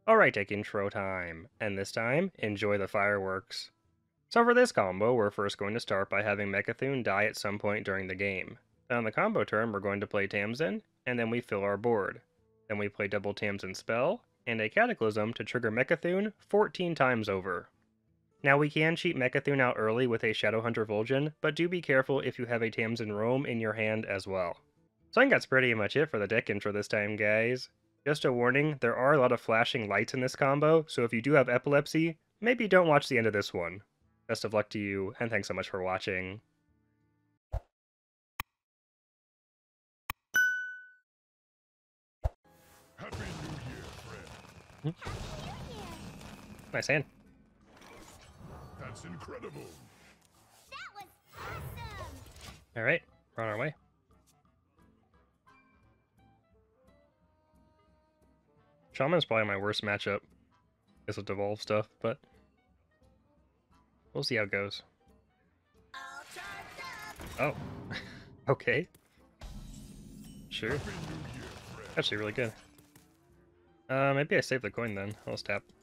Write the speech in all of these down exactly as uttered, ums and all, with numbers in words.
Alright, take intro time, and this time, enjoy the fireworks. So for this combo, we're first going to start by having Mecha'thun die at some point during the game. Then on the combo turn, we're going to play Tamsin, and then we fill our board. Then we play double Tamsin spell, and a Cataclysm to trigger Mecha'thun fourteen times over. Now we can cheat Mecha'thun out early with a Shadowhunter Vol'jin, but do be careful if you have a Tamsin Roam in your hand as well. So I think that's pretty much it for the deck intro this time, guys. Just a warning, there are a lot of flashing lights in this combo, so if you do have epilepsy, maybe don't watch the end of this one. Best of luck to you, and thanks so much for watching. Happy New Year, friend. Hmm? Nice hand. That's incredible. That was awesome! Alright, we're on our way. Shaman's probably my worst matchup. Guess with Devolve stuff, but we'll see how it goes. Oh, okay. Sure. Happy New Year, friend. Actually, really good. Uh, maybe I save the coin then. I'll just tap.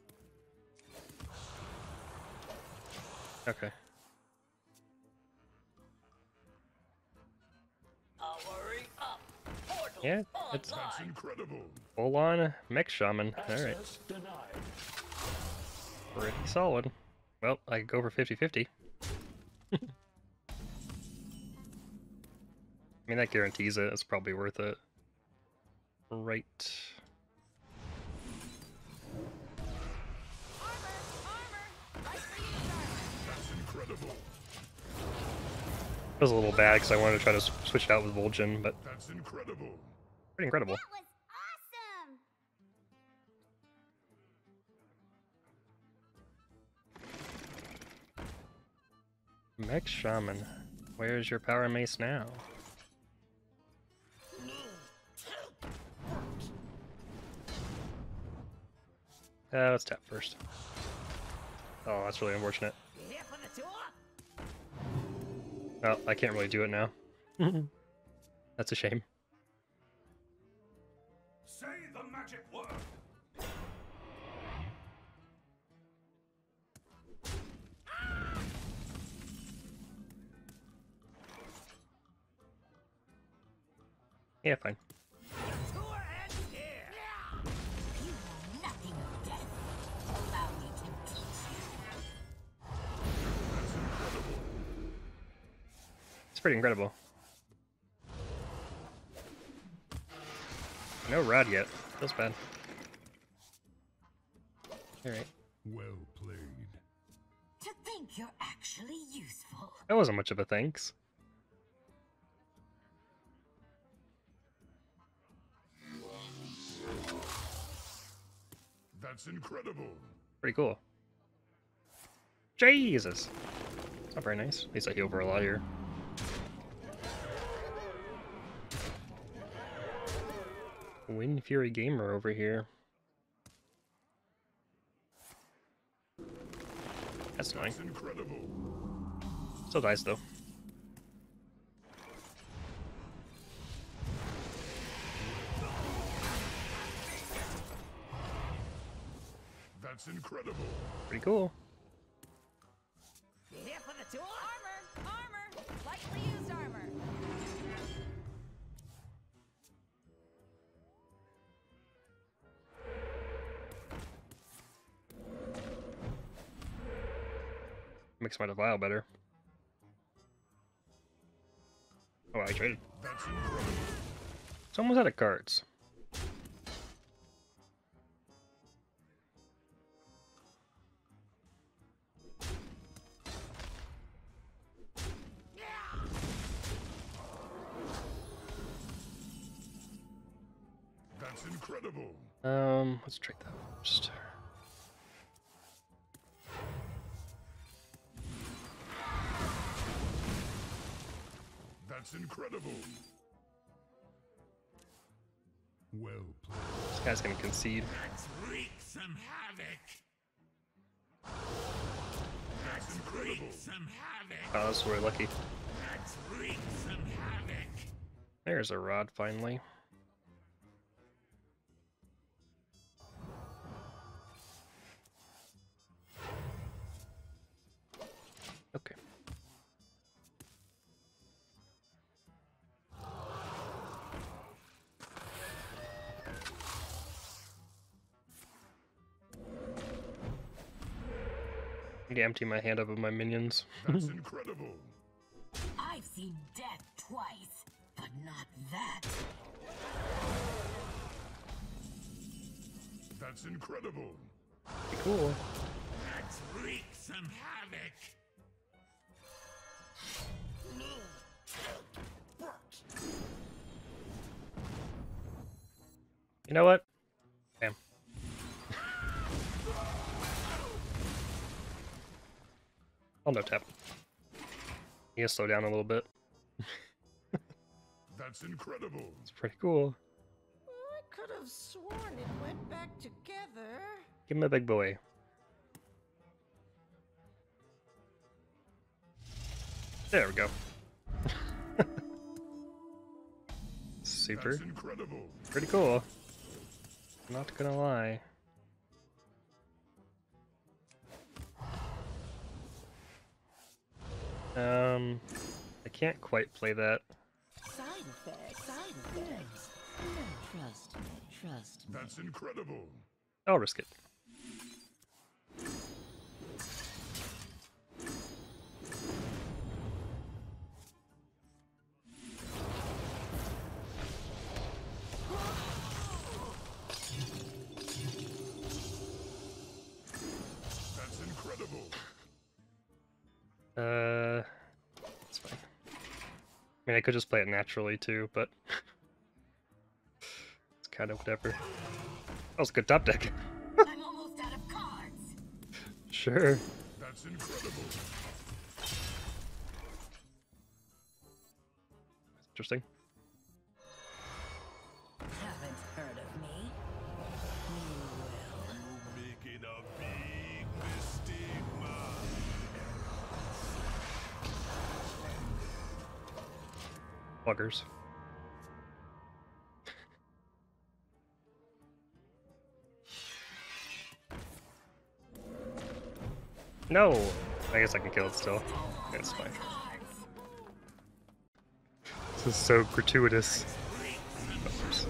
Okay. Yeah, it's That's incredible. full on Mech Shaman. Alright. Pretty solid. Well, I could go for fifty fifty. I mean, that guarantees it. It's probably worth it. Right. Armor! Armor! Right for you, sir! That's incredible. It was a little bad because I wanted to try to s- switch it out with Vol'jin, but That's incredible. pretty incredible. That was awesome! Mech Shaman, where's your power mace now? Uh, let's tap first. Oh, that's really unfortunate. Oh, I can't really do it now. That's a shame. Say the magic word. Yeah, fine. You know nothing of death. Allow me to eat That's incredible. It's pretty incredible. No rod yet. Feels bad. Alright. Well played. To think you're actually useful. That wasn't much of a thanks. That's incredible. Pretty cool. Jesus! Not very nice. At least I heal for a lot here. Wind Fury Gamer over here. That's annoying. That's incredible. Still dies though. That's incredible. Pretty cool. Here for the tour? Armor! Armor! Lightly used armor. Makes my Devial better. Oh, I traded. That's incredible. It's almost out of cards. That's incredible. Um, let's trade that first. That's incredible. Well played. This guy's gonna concede. Let's wreak some havoc. That's incredible. Some havoc. Oh, that's really lucky. Let's wreak some havoc. There's a rod finally. need to empty my hand up of my minions. That's incredible. I've seen death twice, but not that. That's incredible. Pretty cool. Let's wreak some havoc. You know what? Damn. I'll no tap. You can slow down a little bit. That's incredible. It's pretty cool. I could have sworn it went back together. Give him a big boy. There we go. Super. That's incredible. Pretty cool. Not gonna lie. Um, I can't quite play that. Side effects, side effects. No, trust me, trust me. That's incredible. I'll risk it. That's incredible. Uh, it's fine. I mean, I could just play it naturally too, but it's kind of whatever. That was a good top deck. I'm almost out of cards. Sure. That's incredible. Interesting. Haven't heard of me? You will. Making a big mistake, man. Buggers. No! I guess I can kill it still. That's fine. This is so gratuitous. Oops.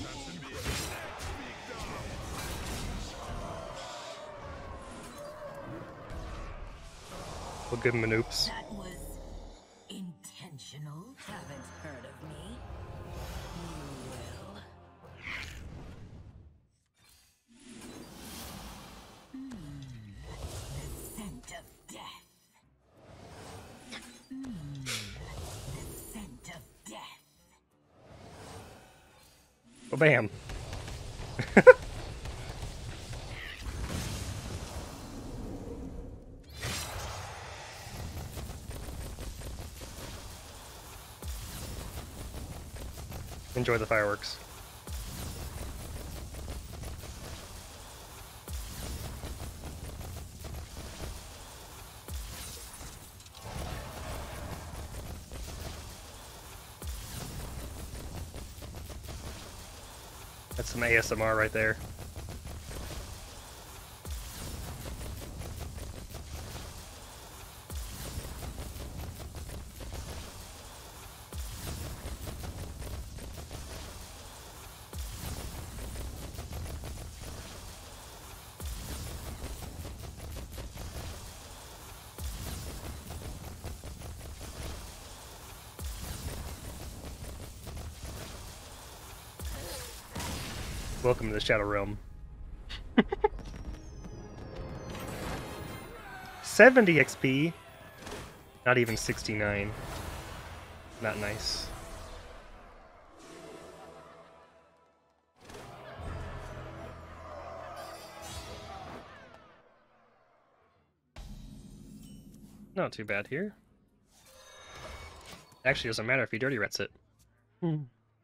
We'll give him an oops. That was intentional. Haven't heard of me? You will. The scent of death. Mm, the scent of death. Oh, bam. Enjoy the fireworks. That's some A S M R right there. Welcome to the Shadow Realm. seventy X P! Not even sixty-nine. Not nice. Not too bad here. Actually, doesn't matter if he dirty rets it. Hmm.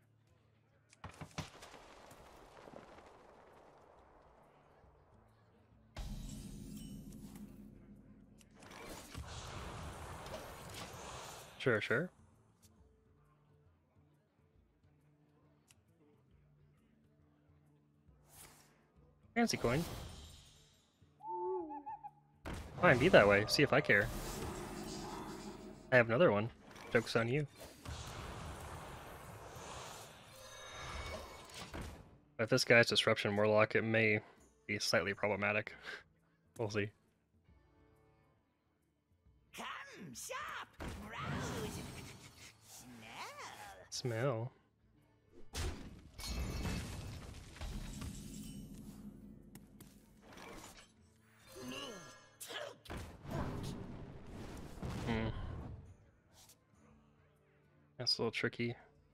Sure, sure. Fancy coin. Fine, be that way. See if I care. I have another one. Joke's on you. If this guy's Disruption Warlock, it may be slightly problematic. We'll see. Mmm, sharp. Rouse. Smell. Smell. Hmm. That's a little tricky.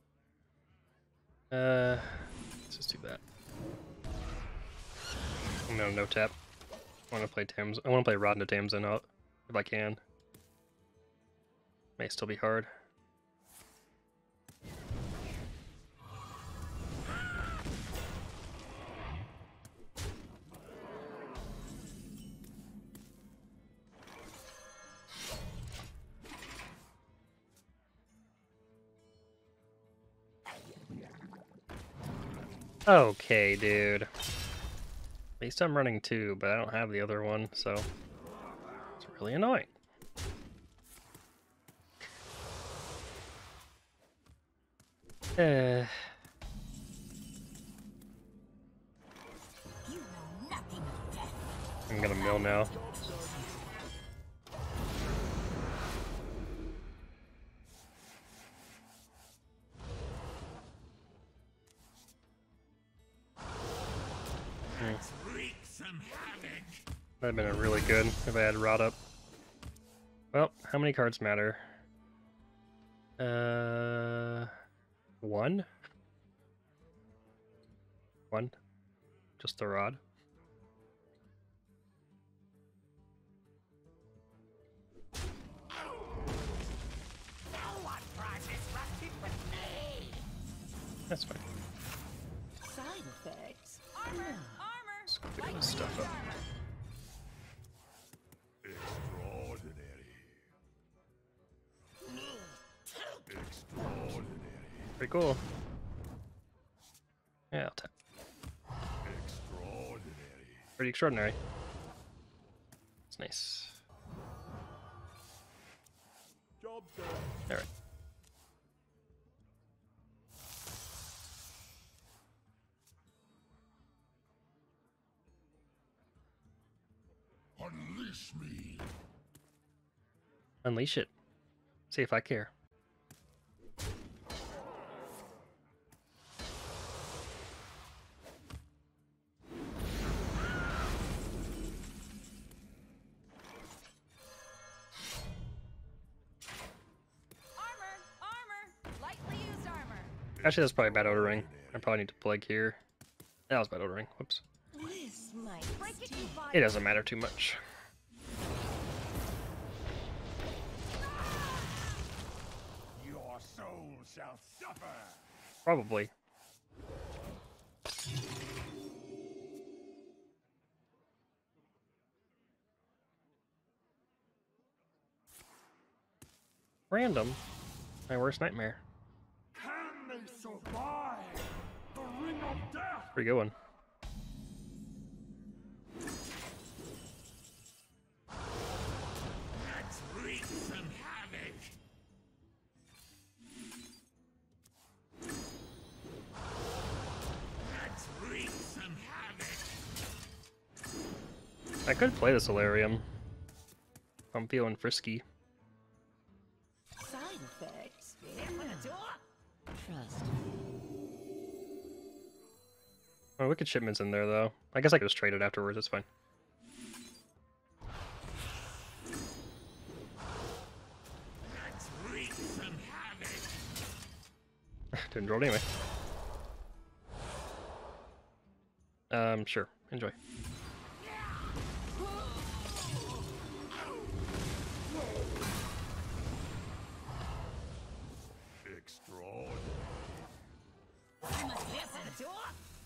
Uh, let's just do that. I'm gonna no tap. I want to play Tams. I want to play Rod into Tamsin out if I can. May still be hard. Okay, dude. At least I'm running two, but I don't have the other one, so it's really annoying. Uh, You know nothing of death. I'm gonna mill now. Wreak some havoc. That'd have been a really good if I had Rod up. Well, how many cards matter? Uh, one? One? Just the Rod? No one tries this rustic with me. That's fine. Side effects? Armor, No. armor. Let's go get this stuff up. Extraordinary. Extraordinary. Pretty cool. Yeah, I'll tap. Extraordinary. Pretty extraordinary. It's nice. Job done. Alright. Unleash me. Unleash it. See if I care. Armor, armor. Lightly used armor. Actually, that's probably bad odor ring. I probably need to plague here. That was bad odor ring. Whoops. This might Break it, sting. you body. It doesn't matter too much. Your soul shall suffer. Probably. Random. My worst nightmare. Can they survive the ring of death? Pretty good one. Let's wreak some havoc. Let's wreak some havoc. I could play the Solarium. I'm feeling frisky. Side effects? Open the door. Trust. Oh, Wicked Shipment's in there, though. I guess I could just trade it afterwards, it's fine. Let's wreak some havoc. Didn't draw it anyway. Um, sure. Enjoy. Extraordinary. I must open the door.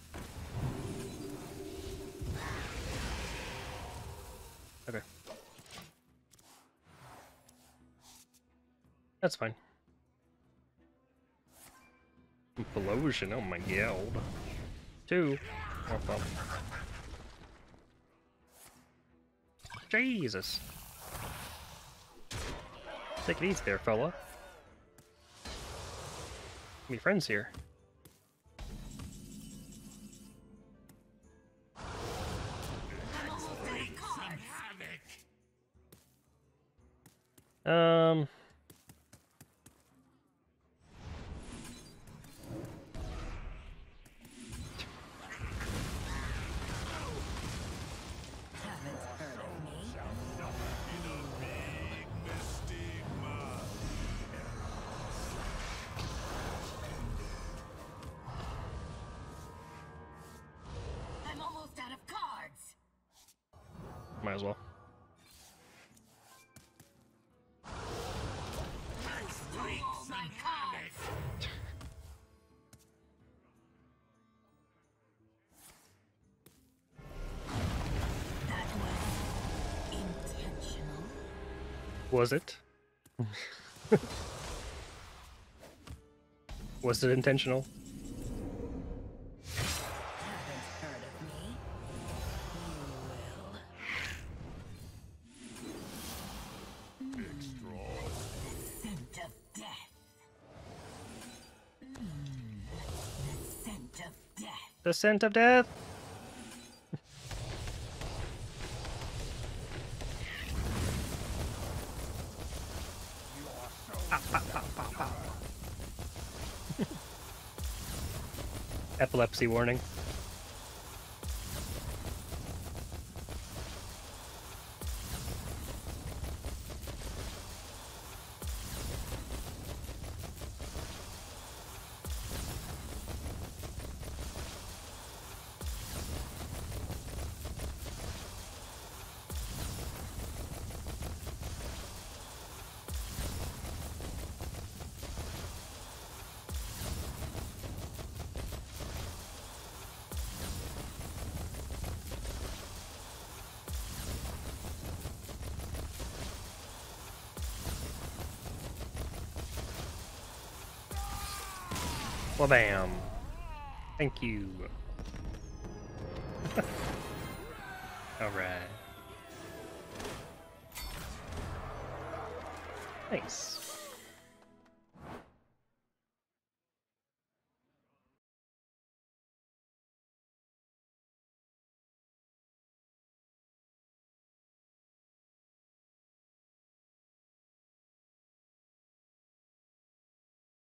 Okay. That's fine. Implosion, oh my god. Two. Oh, well. Jesus. Take it easy there, fella. Be friends here. I'm almost out of Wreak some cards. havoc. Um. Haven't heard of me. I'm almost out of cards. Might as well. All my cards. That was intentional. Was it? Was it intentional? Haven't heard of me. You will. Scent of death. Mm, the scent of death. The scent of death. Epilepsy warning. Well, bam. Thank you. All right. Nice.